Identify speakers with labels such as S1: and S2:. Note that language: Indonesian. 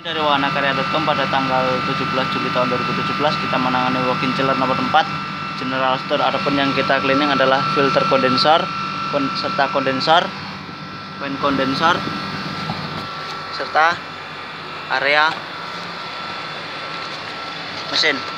S1: Dari wahanakarya.com pada tanggal 17 Juli tahun 2017 kita menangani walk-in chiller nomor 4 General Store. Adapun yang kita cleaning adalah filter kondensor serta kondensor, fan kondensor serta area mesin.